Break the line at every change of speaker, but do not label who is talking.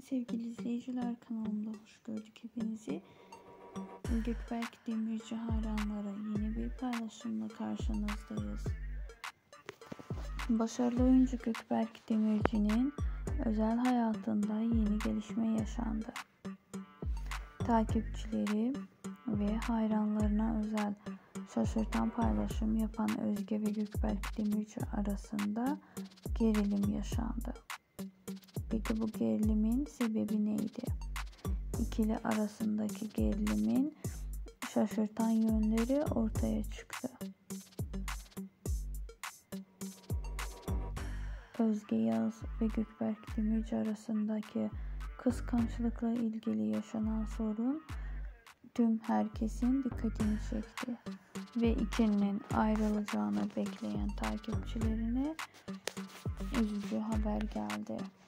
Sevgili izleyiciler, kanalımda hoş gördük hepinizi. Gökberk Demirci hayranları, yeni bir paylaşımla karşınızdayız. Başarılı oyuncu Gökberk Demirci'nin özel hayatında yeni gelişme yaşandı. Takipçileri ve hayranlarına özel şaşırtan paylaşım yapan Özge ve Gökberk Demirci arasında gerilim yaşandı. Peki bu gerilimin sebebi neydi? İkili arasındaki gerilimin şaşırtan yönleri ortaya çıktı. Özge Yağız ve Gökberk Demirci arasındaki kıskançlıkla ilgili yaşanan sorun tüm herkesin dikkatini çekti ve ikilinin ayrılacağını bekleyen takipçilerine üzücü haber geldi.